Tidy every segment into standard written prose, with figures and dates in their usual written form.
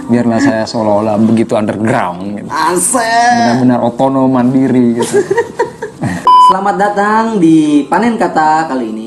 biarlah saya seolah-olah begitu underground gitu. Asik. Benar-benar otonom mandiri gitu. Selamat datang di Panen Kata kali ini.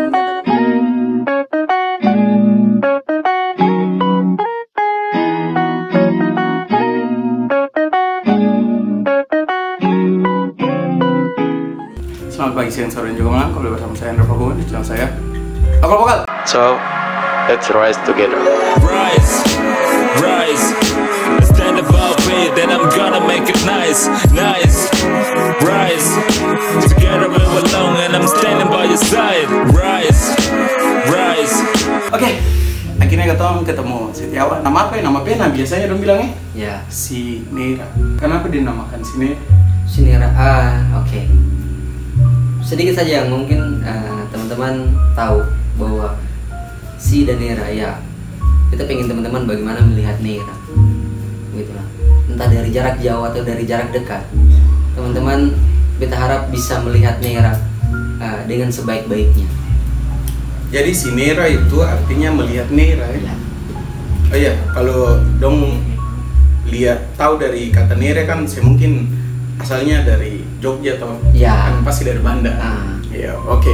Selamat pagi, siang, sore, dan juga malam. Kembali bersama saya Andra Prabowo di channel saya Lokal Vokal. So, let's rise together. Rise, rise. Stand above it, then I'm gonna make it nice, nice. Rise, together we belong, and I'm standing by your side. Rise, rise. Oke, akhirnya ketemu Setiawan. Nama apa ya? Nama pena biasanya dong bilangnya. Ya, Si Nera. Kenapa dinamakan si Nera? Sinira. Oke. Sedikit saja yang mungkin teman-teman tahu bahwa si dan Nera, ya kita pengen teman-teman bagaimana melihat Nera, begitulah. Entah dari jarak jauh atau dari jarak dekat, teman-teman kita harap bisa melihat Nera dengan sebaik-baiknya. Jadi si Nera itu artinya melihat Nera ya? Oh iya, kalau dong lihat tahu dari kata Nera kan saya mungkin asalnya dari Jogja atau Ya. kan pasti dari Banda. Ya, oke.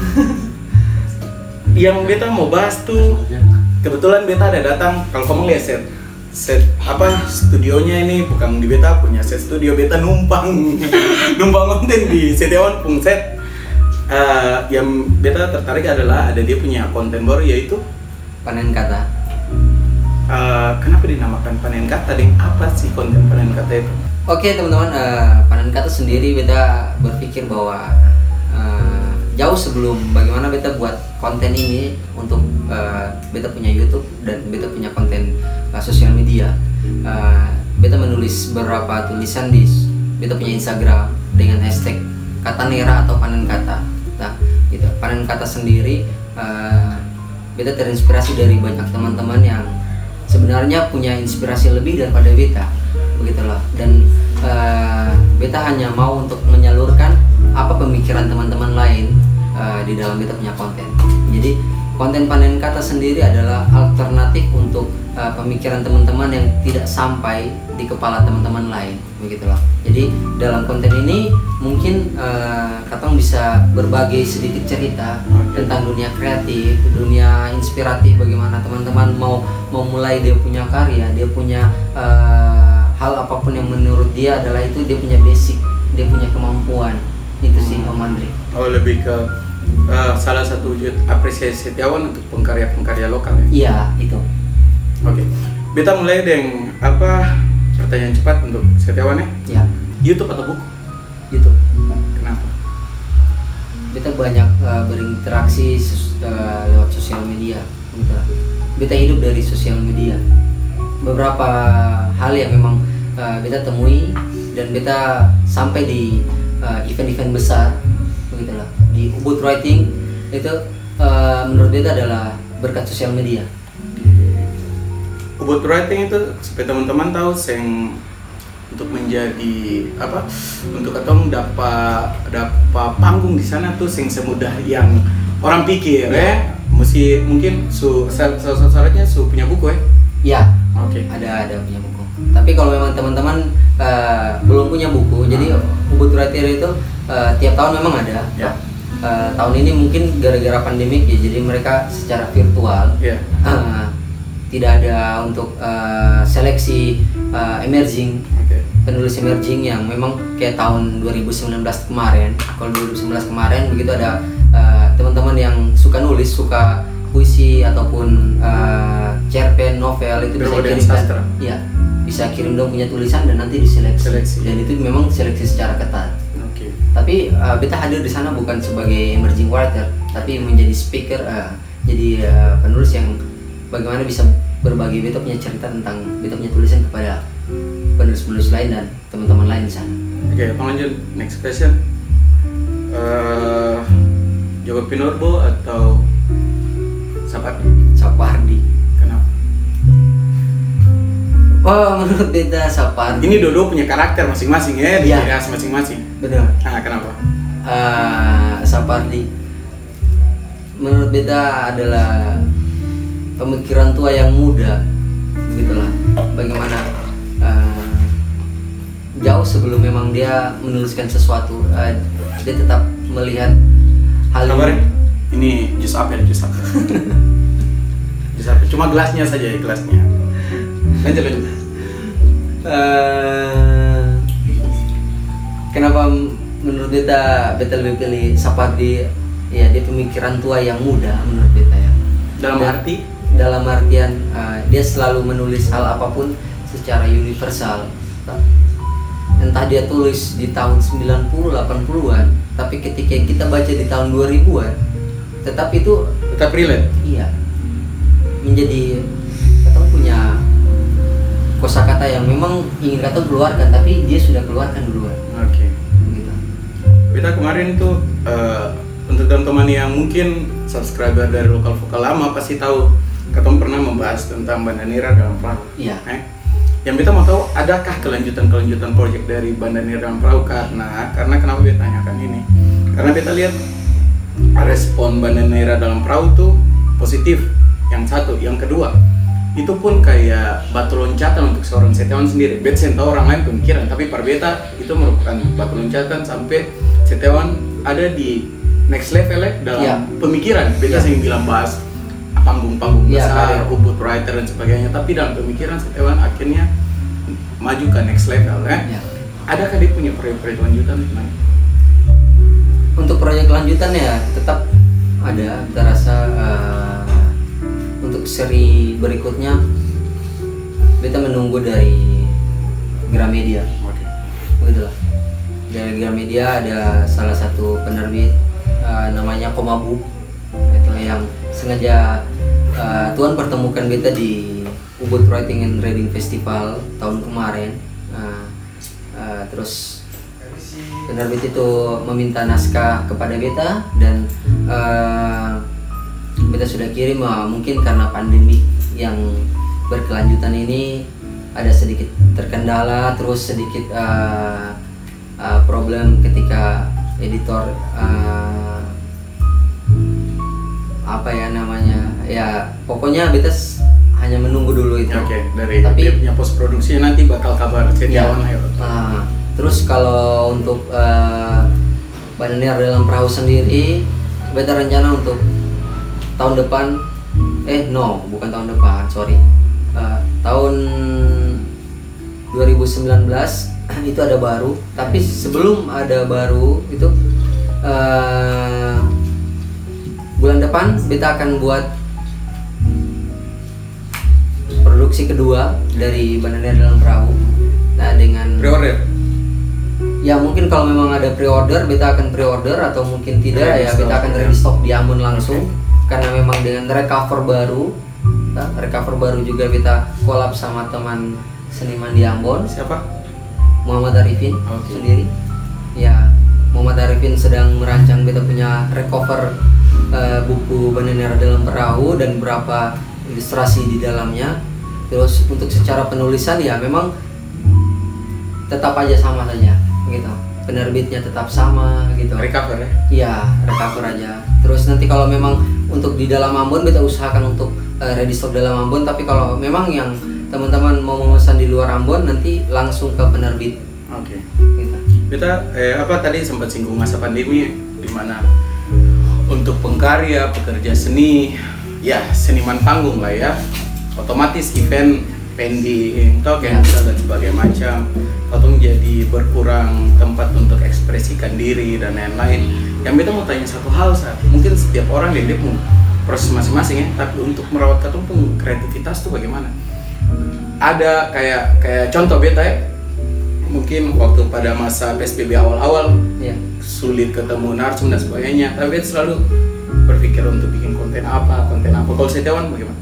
Yang beta mau bahas tuh kebetulan beta ada datang. Kalau kamu lihat set apa studionya ini bukan di beta punya set studio, beta numpang konten di Setiawan pung set. Yang beta tertarik adalah ada dia punya konten baru yaitu Panen Kata. Kenapa dinamakan Panen Kata? Dan apa sih konten Panen Kata itu? Oke teman-teman, Panen Kata sendiri beta berpikir bahwa jauh sebelum bagaimana beta buat konten ini untuk beta punya YouTube dan beta punya konten sosial media, beta menulis beberapa tulisan di beta punya Instagram dengan hashtag Kata Nera atau Panen Kata. Nah, gitu. Panen Kata sendiri beta terinspirasi dari banyak teman-teman yang sebenarnya punya inspirasi lebih daripada beta, begitulah. Dan beta hanya mau untuk menyalurkan apa pemikiran teman-teman lain di dalam beta punya konten. Jadi konten Panen Kata sendiri adalah alternatif untuk pemikiran teman-teman yang tidak sampai di kepala teman-teman lain, begitulah. Jadi dalam konten ini mungkin katong bisa berbagi sedikit cerita tentang dunia kreatif, dunia inspiratif, bagaimana teman-teman mau mulai dia punya karya, dia punya hal apapun yang menurut dia adalah itu dia punya basic, dia punya kemampuan. Itu sih Om Andre. Oh, lebih ke salah satu wujud apresiasi Setiawan untuk pengkarya-pengkarya lokal ya? Iya, itu. Oke, beta mulai dengan apa pertanyaan cepat untuk Setiawan ya? Ya, YouTube atau buku? YouTube. Kenapa? Beta banyak berinteraksi lewat sosial media, gitu lah. Beta hidup dari sosial media. Beberapa hal yang memang beta temui dan beta sampai di event-event besar, begitulah. Di Ubud Writing itu menurut beta adalah berkat sosial media. Ubud Writing itu supaya teman-teman tahu seng untuk menjadi apa untuk katong dapat panggung di sana tuh seng semudah yang orang pikir ya. Mesti mungkin syaratnya punya buku ya. Ya, Oke. ada punya buku. Tapi kalau memang teman-teman belum punya buku, jadi Ubud Writing itu tiap tahun memang ada. Ya. Tahun ini mungkin gara-gara pandemik ya, jadi mereka secara virtual. Ya. Tidak ada untuk seleksi emerging, penulis emerging yang memang kayak tahun 2019 kemarin. Kalau 2019 kemarin begitu ada teman-teman yang suka nulis, suka puisi ataupun cerpen, novel, itu bisa kirimkan. Iya, bisa kirim dong punya tulisan dan nanti diseleksi. Dan itu memang seleksi secara ketat. Tapi beta hadir di sana bukan sebagai emerging writer, tapi menjadi speaker, jadi penulis yang bagaimana bisa berbagi beta punya cerita tentang beta punya tulisan kepada penulis-penulis lain dan teman-teman lain di sana. Oke, lanjut next question. Joko Pinurbo atau Sapardi? Sapardi. Kenapa? Oh, menurut beta Sapardi. Ini dua punya karakter masing-masing ya, di ciri khas masing-masing. Benar. Kenapa? Sapardi menurut beta adalah pemikiran tua yang muda, begitulah. bagaimana jauh sebelum memang dia menuliskan sesuatu, dia tetap melihat hal Kabar ini. ini jus apel. Jus apel. Cuma gelasnya saja ya, gelasnya. Lanjut. Kenapa menurut beta lebih pilih Sapardi? Ya, dia pemikiran tua yang muda menurut beta ya. Dalam artian dia selalu menulis hal apapun secara universal. Entah dia tulis di tahun 90 80-an, tapi ketika kita baca di tahun 2000-an, tetap relate. Iya. Menjadi kita punya kosakata yang memang ingin kata keluarkan, tapi dia sudah keluarkan duluan. Oke. Gitu. Beta kemarin tuh untuk teman-teman yang mungkin subscriber dari lokal vokal lama pasti tahu, Katong pernah membahas tentang Bandanera dalam perahu. Iya. Yang beta mau tahu, adakah kelanjutan proyek dari Bandanera dalam perahu? Karena kenapa beta tanyakan ini? Karena beta lihat respon Bandanera dalam perahu tuh positif. Yang satu, yang kedua, itu pun kayak batu loncatan untuk seorang Setiawan sendiri. Beta tahu orang lain pemikiran, tapi per beta itu merupakan batu loncatan sampai Setiawan ada di next level dalam pemikiran. Beta sering bilang bahas panggung-panggung besar, Ubud writer dan sebagainya, tapi dalam pemikiran Setiawan akhirnya maju ke next level Adakah dia punya proyek-proyek lanjutan gimana? Untuk proyek lanjutan ya tetap ada. Kita rasa untuk seri berikutnya kita menunggu dari Gramedia. Begitulah. Dari Gramedia ada salah satu penerbit namanya Komabu, itu yang sengaja Tuhan pertemukan beta di Ubud Writing and Reading Festival tahun kemarin. Terus penerbit itu meminta naskah kepada beta dan beta sudah kirim. Mungkin karena pandemi yang berkelanjutan ini ada sedikit terkendala, terus sedikit problem ketika editor pokoknya beta hanya menunggu dulu itu. Dari dia punya post produksinya nanti bakal kabar Setiawan. Terus kalau untuk Bandanera dalam perahu sendiri, beta rencana untuk tahun depan, bukan tahun depan, sorry, tahun 2019 itu ada baru. Tapi sebelum ada baru itu bulan depan beta akan buat produksi kedua dari Bandanera dalam perahu. Nah, dengan pre-order. Ya mungkin kalau memang ada pre-order, beta akan pre-order, atau mungkin tidak beta akan ready stock di Ambon langsung. Karena memang dengan recover baru juga beta collab sama teman seniman di Ambon. Siapa? Muhammad Arifin sendiri. Ya, Muhammad Arifin sedang merancang beta punya recover buku Bandanera dalam perahu dan beberapa ilustrasi di dalamnya. Terus untuk secara penulisan ya memang tetap aja sama saja gitu, penerbitnya tetap sama gitu. Recover ya? Iya, recover aja. Terus nanti kalau memang untuk di dalam Ambon beta usahakan untuk ready stock dalam Ambon, tapi kalau memang yang teman-teman mau memesan di luar Ambon nanti langsung ke penerbit. Gitu. Beta tadi sempat singgung masa pandemi, di mana untuk pengkarya, pekerja seni, ya seniman panggung lah ya, otomatis event pending, cancel dan sebagainya macam, atau jadi berkurang tempat untuk ekspresikan diri dan lain-lain. Yang beta mau tanya satu hal, mungkin setiap orang dia punya proses masing-masing ya, tapi untuk merawat katong pun kreativitas tuh bagaimana? Ada kayak contoh beta ya, mungkin waktu pada masa PSBB awal-awal sulit ketemu narsum dan sebagainya, tapi beta selalu berpikir untuk bikin konten apa. Kalau Setiawan bagaimana?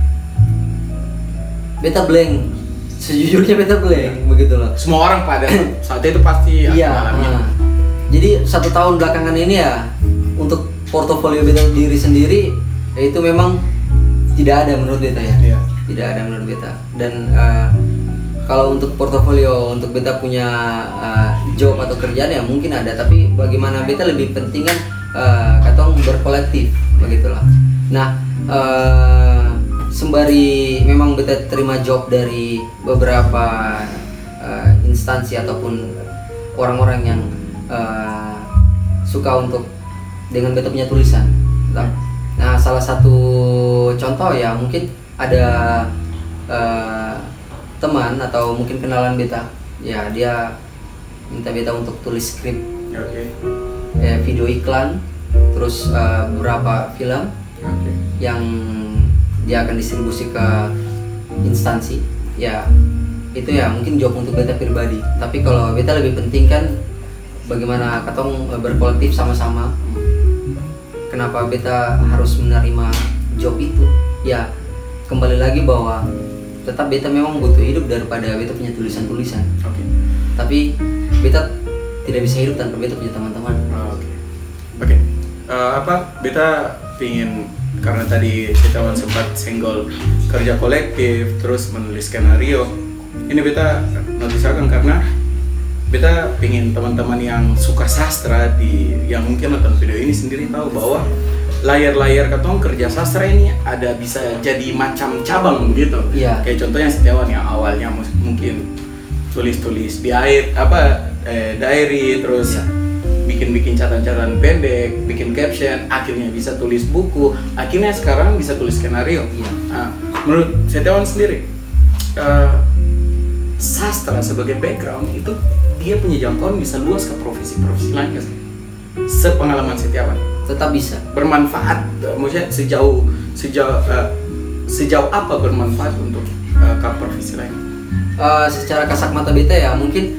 Beta blank, sejujurnya beta blank, begitu loh. Semua orang pada saat itu pasti mengalami. Jadi 1 tahun belakangan ini ya, untuk portofolio beta diri sendiri, ya itu memang tidak ada menurut beta ya. Tidak ada menurut beta. Dan kalau untuk portofolio, untuk beta punya job atau kerjaan ya mungkin ada, tapi bagaimana beta lebih penting kan katong berkolektif, begitulah. Nah, sembari memang beta terima job dari beberapa instansi ataupun orang-orang yang suka untuk dengan beta punya tulisan. Nah, salah satu contoh ya mungkin ada teman atau mungkin kenalan beta, ya dia minta beta untuk tulis skrip, video iklan, terus beberapa film yang dia akan distribusi ke instansi. Ya itu ya mungkin job untuk beta pribadi. Tapi kalau beta lebih penting kan bagaimana katong berkolektif sama-sama. Kenapa beta harus menerima job itu? Ya kembali lagi bahwa tetap beta memang butuh hidup daripada beta punya tulisan-tulisan. Tapi beta tidak bisa hidup tanpa beta punya teman-teman. Beta pingin, karena tadi kita sempat senggol kerja kolektif terus menulis skenario. Ini beta notisakan karena beta pingin teman-teman yang suka sastra yang mungkin nonton video ini sendiri tahu bahwa layar-layar katong kerja sastra ini ada bisa jadi macam cabang gitu. Kayak contohnya Setiawan yang awalnya mungkin tulis-tulis di diary, terus bikin catatan-catatan pendek, bikin caption, akhirnya bisa tulis buku, akhirnya sekarang bisa tulis skenario. Nah, menurut Setiawan sendiri, sastra sebagai background itu dia punya jangkauan bisa luas ke profesi-profesi lain kan? Sepengalaman Setiawan tetap bisa bermanfaat, maksudnya sejauh apa bermanfaat untuk ke profesi lain? Secara kasat mata beta ya mungkin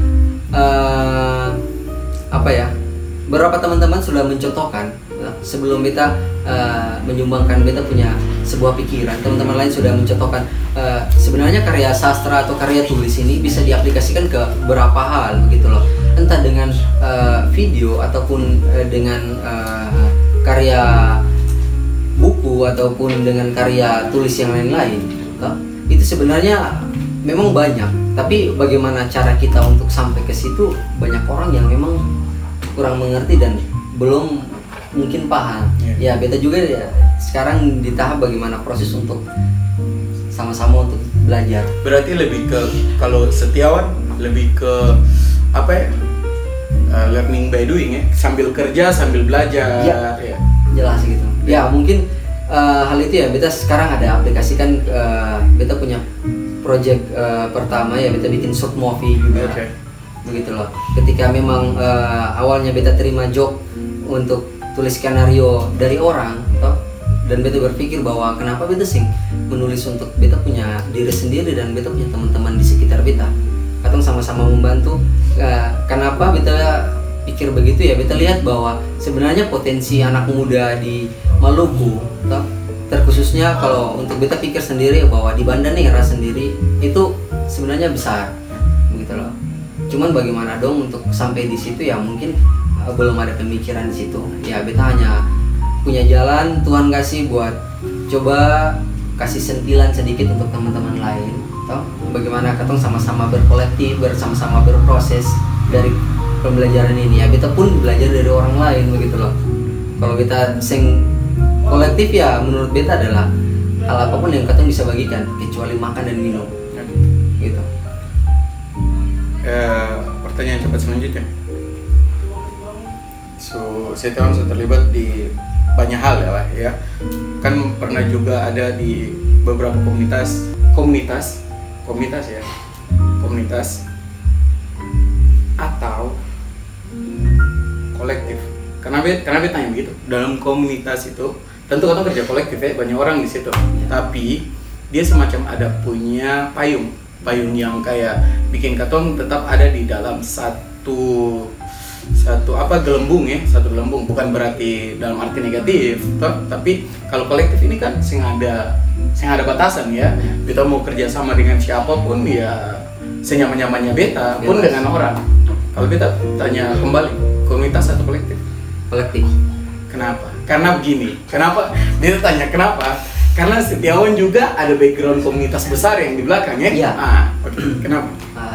beberapa teman-teman sudah mencontohkan sebelum beta menyumbangkan beta punya sebuah pikiran, teman-teman lain sudah mencontohkan sebenarnya karya sastra atau karya tulis ini bisa diaplikasikan ke beberapa hal begitu loh, entah dengan video ataupun dengan karya buku ataupun dengan karya tulis yang lain-lain. Itu sebenarnya memang banyak, tapi bagaimana cara kita untuk sampai ke situ, banyak orang yang memang kurang mengerti dan belum mungkin paham. Ya beta juga ya sekarang di tahap bagaimana proses untuk sama-sama untuk belajar. Berarti lebih ke, kalau Setiawan lebih ke learning by doing ya, sambil kerja sambil belajar. Ya. Jelas gitu. Ya mungkin hal itu ya beta sekarang ada aplikasikan. Beta punya project pertama ya, beta bikin short movie juga. Begitu loh. Ketika memang awalnya beta terima job untuk tulis skenario dari orang, dan beta berpikir bahwa kenapa beta menulis untuk beta punya diri sendiri dan beta punya teman-teman di sekitar beta, katong sama-sama membantu. Kenapa beta pikir begitu ya? Beta lihat bahwa sebenarnya potensi anak muda di Maluku, terkhususnya kalau untuk beta pikir sendiri bahwa di Banda Neira sendiri itu sebenarnya besar, begitu loh. Cuman bagaimana dong untuk sampai di situ ya mungkin belum ada pemikiran di situ. Ya beta hanya punya jalan Tuhan kasih buat coba kasih sentilan sedikit untuk teman-teman lain. Bagaimana katong sama-sama berkolektif, bersama-sama berproses dari pembelajaran ini. Ya beta pun belajar dari orang lain begitu loh. Kalau kita kolektif ya menurut beta adalah hal apapun yang katong bisa bagikan kecuali makan dan minum. Gitu. Pertanyaan cepat selanjutnya. Setiawan sudah terlibat di banyak hal ya, ya. Kan pernah juga ada di beberapa komunitas atau kolektif. Kenapa tanya begitu? Dalam komunitas itu tentu katong kerja kolektif ya, banyak orang di situ. Tapi dia semacam ada punya payung yang kayak bikin katong tetap ada di dalam satu gelembung ya, satu gelembung. Bukan berarti dalam arti negatif, tapi kalau kolektif ini kan sing ada batasan ya. Kita mau kerja sama dengan siapapun ya, senyaman-nyamannya beta pun dengan orang. Kalau beta tanya kembali, komunitas atau kolektif? Kolektif. Kenapa? Karena begini. Kenapa? Dia tanya kenapa? Karena Setiawan juga ada background komunitas besar yang di belakangnya. Iya. Kenapa?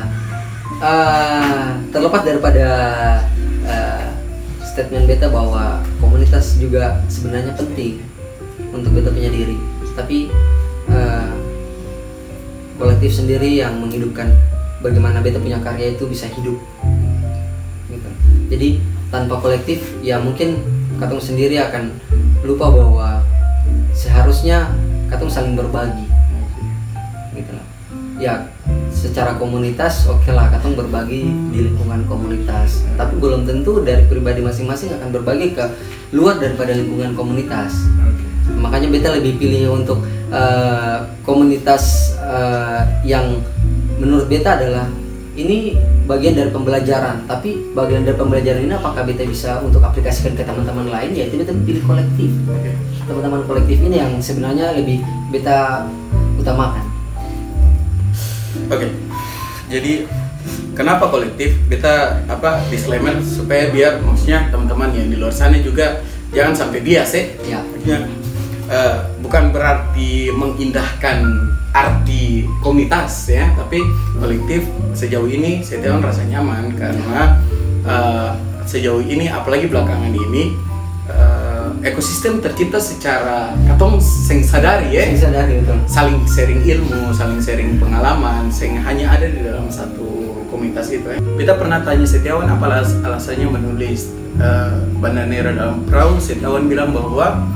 Terlepas daripada statement beta bahwa komunitas juga sebenarnya penting untuk beta punya diri. Tapi kolektif sendiri yang menghidupkan bagaimana beta punya karya itu bisa hidup gitu. Jadi tanpa kolektif ya mungkin katong sendiri akan lupa bahwa seharusnya katong saling berbagi gitu lah. Ya secara komunitas oke lah katong berbagi di lingkungan komunitas, tapi belum tentu dari pribadi masing-masing akan berbagi ke luar daripada lingkungan komunitas. Makanya beta lebih pilih untuk komunitas yang menurut beta adalah ini bagian dari pembelajaran, tapi bagian dari pembelajaran ini apakah beta bisa untuk aplikasikan ke teman-teman lain, ya itu beta pilih kolektif. Teman-teman kolektif ini yang sebenarnya lebih beta utamakan. Oke. Jadi kenapa kolektif? Beta disclaimer supaya biar maksudnya teman-teman yang di luar sana juga jangan sampai bias ya. Bukan berarti mengindahkan arti komunitas ya, tapi kolektif sejauh ini saya rasa nyaman karena sejauh ini apalagi belakangan ini ekosistem tercipta secara katong sing sadari ya, betul. saling sharing ilmu, saling sharing pengalaman, sing hanya ada di dalam satu komunitas itu ya. Kita pernah tanya Setiawan apa alasannya menulis Bandanera dalam Perahu. Setiawan bilang bahwa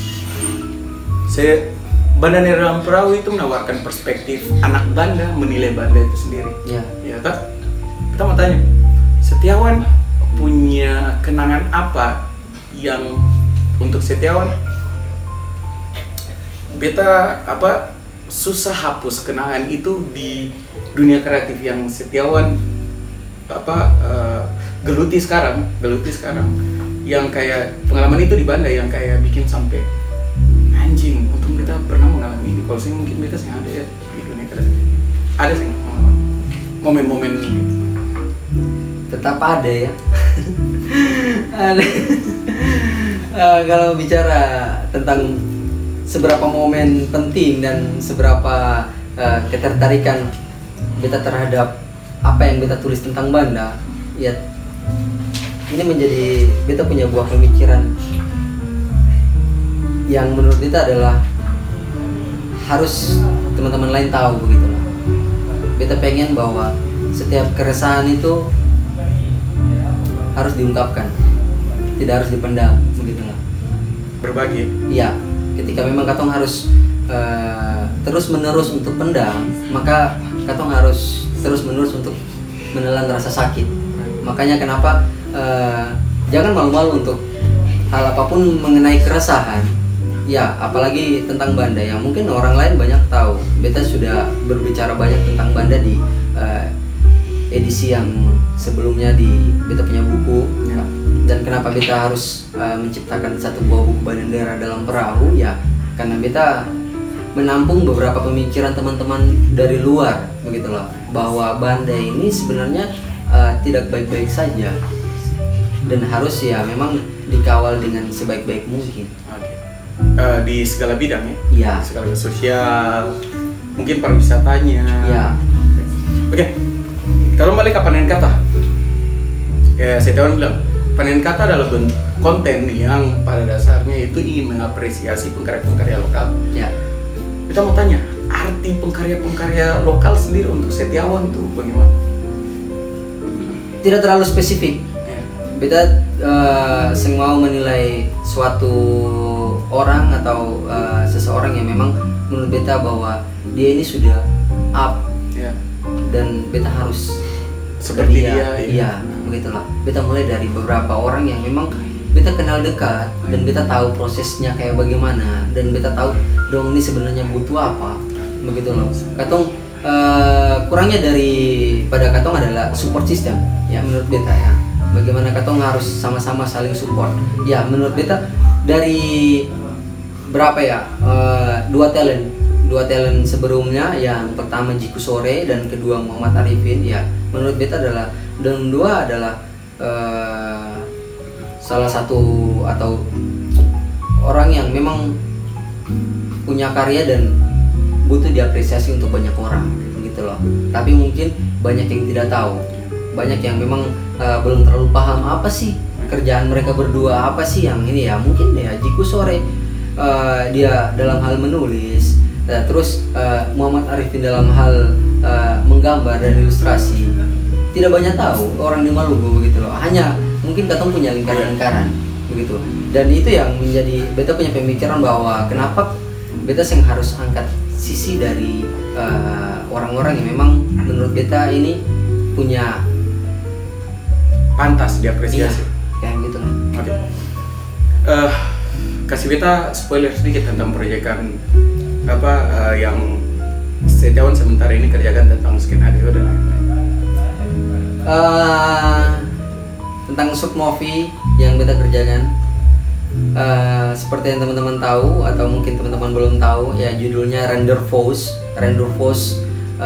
Bandanera dalam Perahu itu menawarkan perspektif anak Banda menilai Banda itu sendiri. Ya kan? Kita mau tanya, Setiawan punya kenangan apa yang untuk Setiawan beta susah hapus kenangan itu di dunia kreatif yang Setiawan geluti sekarang yang kayak pengalaman itu di Banda yang kayak bikin sampai anjing, untung beta pernah mengalami ini. Kalau sih mungkin beta sih ada ya di dunia kreatif, ada sih momen-momen tetap ada ya. Ada. Kalau bicara tentang seberapa momen penting dan seberapa ketertarikan beta terhadap apa yang beta tulis tentang Banda, ya ini menjadi beta punya buah pemikiran yang menurut beta adalah harus teman-teman lain tahu begitu lah. Beta pengen bahwa setiap keresahan itu harus diungkapkan, tidak harus dipendam begitulah. berbagi. Iya, ketika memang katong harus terus menerus untuk pendam, maka katong harus terus menerus untuk menelan rasa sakit. Makanya kenapa jangan malu-malu untuk hal apapun mengenai keresahan. Ya, apalagi tentang Banda yang mungkin orang lain banyak tahu. Beta sudah berbicara banyak tentang Banda di edisi yang sebelumnya di beta punya buku. Ya. Dan kenapa beta harus menciptakan satu buah buku Bandanera dalam Perahu? Ya, karena beta menampung beberapa pemikiran teman-teman dari luar, begitulah. Bahwa Banda ini sebenarnya tidak baik-baik saja dan harus ya memang dikawal dengan sebaik-baik mungkin. Di segala bidang ya? Iya. Segala sosial, mungkin pariwisatanya. Iya. Oke. Kalau balik ke panen kata, ya Setiawan bilang panen kata adalah bentuk konten yang pada dasarnya itu ingin mengapresiasi pengkarya-pengkarya lokal. Ya. Kita mau tanya, arti pengkarya-pengkarya lokal sendiri untuk Setiawan tuh bagaimana? Tidak terlalu spesifik. Beta mau menilai suatu orang atau seseorang yang memang menurut beta bahwa dia ini sudah up dan beta harus seperti dia. Iya, begitulah. Beta mulai dari beberapa orang yang memang beta kenal dekat dan beta tahu prosesnya kayak bagaimana dan beta tahu dong ini sebenarnya butuh apa, begitu loh. Katong kurangnya pada katong adalah support system ya menurut beta ya. Bagaimana katong harus sama-sama saling support. Ya menurut beta dari berapa ya dua talent sebelumnya, yang pertama Jiku Sore dan kedua Muhammad Arifin, ya menurut beta adalah dan dua adalah salah satu atau orang yang memang punya karya dan butuh diapresiasi untuk banyak orang gitu loh. Tapi mungkin banyak yang tidak tahu, banyak yang memang belum terlalu paham apa sih kerjaan mereka berdua, apa sih yang ini ya. Mungkin ya Jiku Sore dia dalam hal menulis, Nah, terus Muhammad Arifin dalam hal menggambar dan ilustrasi tidak banyak tahu orang di Maluku begitu loh. Hanya mungkin katong punya lingkaran-lingkaran begitu. Dan itu yang menjadi beta punya pemikiran bahwa kenapa beta yang harus angkat sisi dari orang-orang yang memang menurut beta ini punya pantas diapresiasi. Kayak gitu lah. Oke. Kasih beta spoiler sedikit tentang proyekan yang Setiawan sementara ini kerjakan tentang skenario dan lain-lain. Tentang submovie yang beta kerjakan, seperti yang teman-teman tahu atau mungkin teman-teman belum tahu, ya judulnya Render Force. Render Force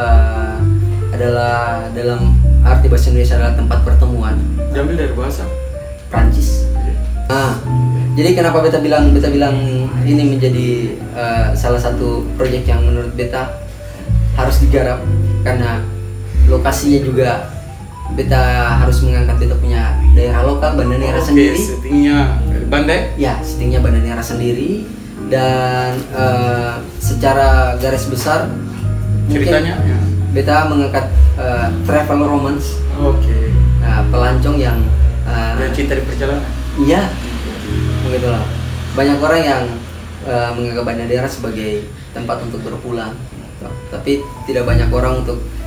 adalah dalam arti bahasa Indonesia adalah tempat pertemuan. Diambil dari bahasa Prancis. Jadi kenapa beta bilang ini menjadi salah satu proyek yang menurut beta harus digarap, karena lokasinya juga beta harus mengangkat beta punya daerah lokal Banda Neira sendiri. Settingnya Banda? Ya, settingnya Banda Neira sendiri, dan secara garis besar ceritanya ya. Beta mengangkat travel romance. Oke. Pelancong yang cinta di perjalanan. Iya, begitulah. Banyak orang yang menganggap Banda Neira sebagai tempat untuk berpulang, tapi tidak banyak orang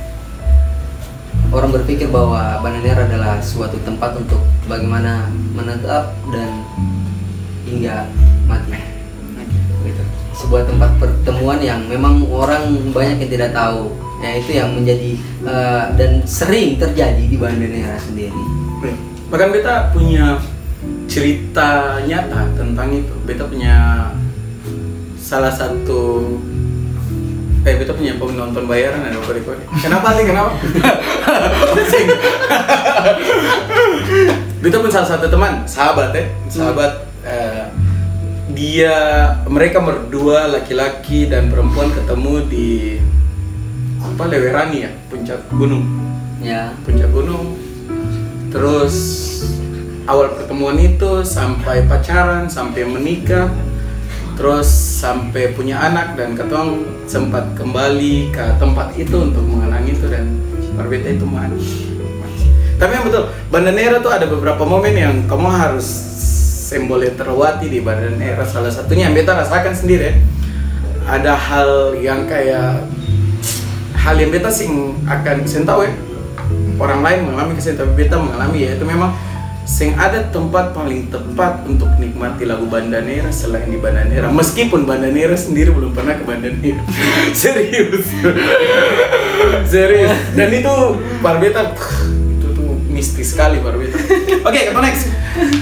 berpikir bahwa Banda Neira adalah suatu tempat untuk bagaimana menetap dan hingga mati. Gitu. Sebuah tempat pertemuan yang memang orang banyak yang tidak tahu. Ya, itu yang menjadi dan sering terjadi di Banda Neira sendiri. Bahkan beta punya cerita nyata tentang itu. Beta punya salah satu beta punya penonton bayaran ada kode-kode. Kenapa sih? Kenapa? Beta pun salah satu teman, sahabat mereka berdua laki-laki dan perempuan ketemu di Lewerani ya, puncak gunung. Ya. Puncak gunung. Terus awal pertemuan itu sampai pacaran, sampai menikah, terus sampai punya anak, dan ketong sempat kembali ke tempat itu untuk mengenang itu, dan berbeda itu manis. Tapi yang betul, Banda Neira tuh ada beberapa momen yang kamu harus boleh terlewati di Banda Neira. Salah satunya yang beta rasakan sendiri, ada hal yang beta akan tahu ya, orang lain mengalami kesan tapi beta mengalami, yaitu memang ada tempat paling tepat untuk nikmati lagu Banda Neira selain di Banda Neira, meskipun Banda Neira sendiri belum pernah ke Banda Neira. Serius. Dan itu beta itu tuh mistis sekali beta. Oke, next.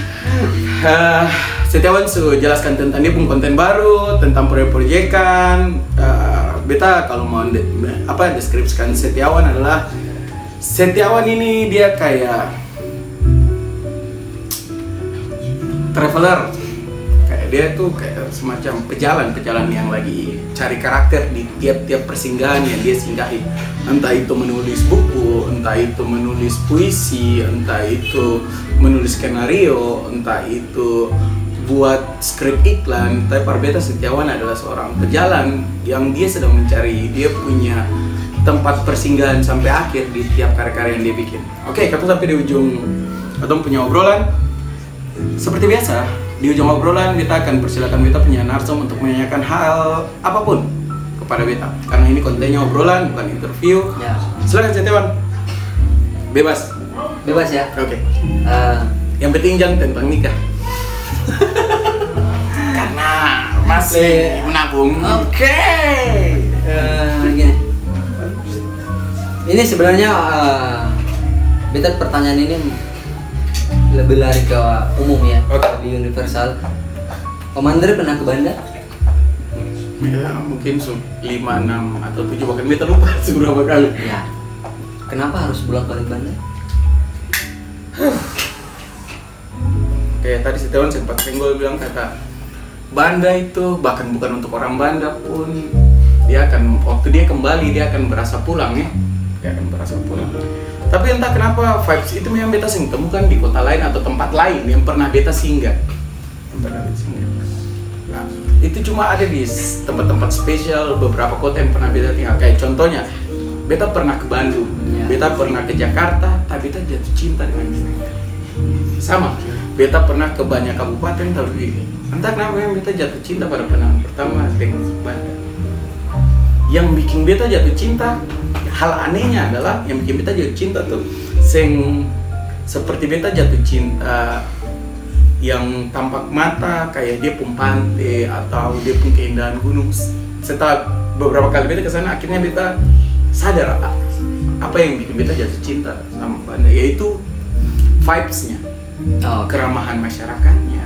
Setiawan sudah jelaskan tentang dia pun konten baru, tentang proyek-proyekan. Beta kalau mau deskripsikan Setiawan adalah, Setiawan ini dia kayak traveler, kayak dia tuh kayak semacam pejalan yang lagi cari karakter di tiap-tiap persinggahan yang dia singgahi. Entah itu menulis buku, entah itu menulis puisi, entah itu menulis skenario, entah itu buat skrip iklan. Tapi Parbeta Setiawan adalah seorang pejalan yang dia sedang mencari, dia punya tempat persinggahan sampai akhir di tiap karya-karya yang dia bikin. Oke, kita sampai di ujung atau punya obrolan. Seperti biasa, di ujung obrolan kita akan persilakan Beta punya narsum untuk menanyakan hal apapun kepada Beta, karena ini kontennya obrolan bukan interview. Ya. Silakan Setiawan, bebas ya. Oke. Yang penting jangan tentang nikah. Karena masih menabung. Oke. Gini. Ini sebenarnya Beta pertanyaan ini lebih lari ke umum ya, lebih universal. Om Andre pernah ke Banda? Ya, mungkin 5, 6 atau 7, bahkan Beta lupa seberapa kali. Ya. Kenapa harus bolak-balik Banda? Kayak tadi Setiawan sempat senggol bilang kata Banda itu bahkan bukan untuk orang Banda pun, dia akan waktu dia kembali dia akan berasa pulang ya. Dia akan berasa pulang. Tapi entah kenapa vibes itu memang Beta temukan di kota lain atau tempat lain yang pernah Beta singgah. Nah, itu cuma ada di tempat-tempat spesial beberapa kota yang pernah beta tinggal. Kayak contohnya, beta pernah ke Bandung, beta pernah ke Jakarta, tapi beta jatuh cinta dengan ini. Sama, beta pernah ke banyak kabupaten, tapi entah kenapa yang beta jatuh cinta pada pandangan pertama dengan Banda. Yang bikin beta jatuh cinta, hal anehnya adalah yang bikin beta jatuh cinta tuh seperti beta jatuh cinta yang tampak mata kayak dia pun pantai atau dia pun keindahan gunung. Setelah beberapa kali beta kesana, akhirnya beta sadar apa yang bikin beta jatuh cinta sama Banda, yaitu vibes-nya, keramahan masyarakatnya,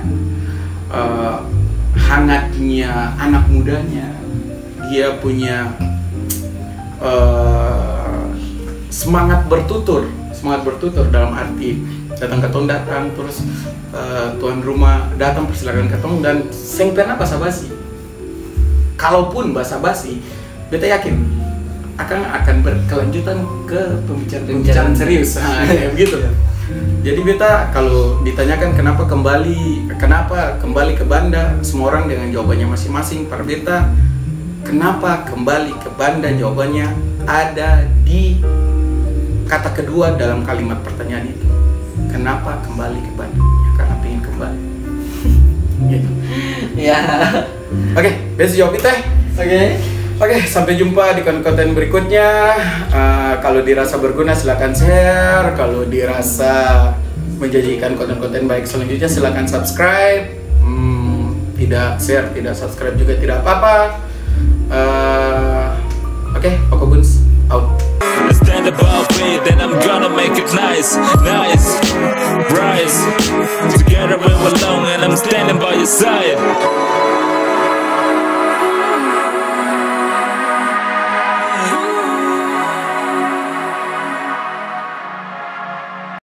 hangatnya anak mudanya, dia punya semangat bertutur dalam arti datang ke tong datang terus tuan rumah datang persilakan ke tong dan seng pernah basa-basi. Kalaupun basa-basi, beta yakin akan berkelanjutan ke pembicaraan serius. Kayak begitu. Jadi beta kalau ditanyakan kenapa kembali ke Banda, semua orang dengan jawabannya masing-masing. Para beta, kenapa kembali ke Banda, jawabannya ada di kata kedua dalam kalimat pertanyaan itu. Kenapa kembali ke Banda? Ya, karena pengen kembali. Gitu. Ya. Oke, beta jawab itu. Oke, sampai jumpa di konten berikutnya. Kalau dirasa berguna silakan share. Kalau dirasa menjanjikan konten-konten baik selanjutnya silakan subscribe. Tidak share, tidak subscribe juga tidak apa-apa. Oke, Okobuns out. Stand above it, then I'm gonna make it nice, nice. Rise together we belong, and I'm standing by your side.